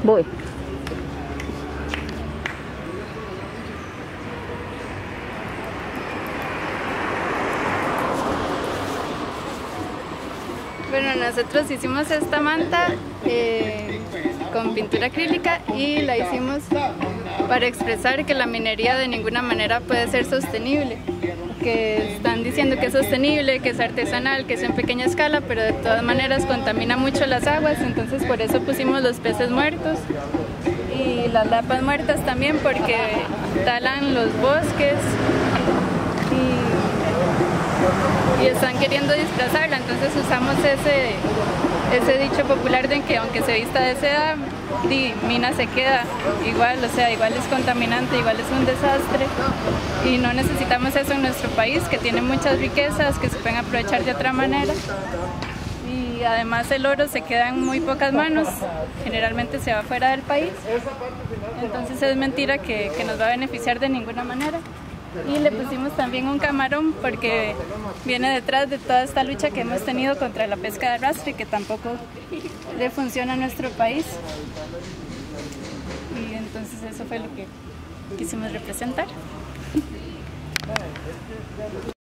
Voy. Bueno, nosotros hicimos esta manta con pintura acrílica y la hicimos para expresar que la minería de ninguna manera puede ser sostenible, que están diciendo que es sostenible, que es artesanal, que es en pequeña escala, pero de todas maneras contamina mucho las aguas, entonces por eso pusimos los peces muertos y las lapas muertas también, porque talan los bosques y están queriendo disfrazarla, entonces usamos ese dicho popular de que aunque se vista de seda, mina se queda igual, o sea, igual es contaminante, igual es un desastre y no necesitamos eso en nuestro país, que tiene muchas riquezas que se pueden aprovechar de otra manera. Y además el oro se queda en muy pocas manos, generalmente se va fuera del país, entonces es mentira que nos va a beneficiar de ninguna manera. Y le pusimos también un camarón porque viene detrás de toda esta lucha que hemos tenido contra la pesca de arrastre, que tampoco le funciona a nuestro país. Y entonces eso fue lo que quisimos representar.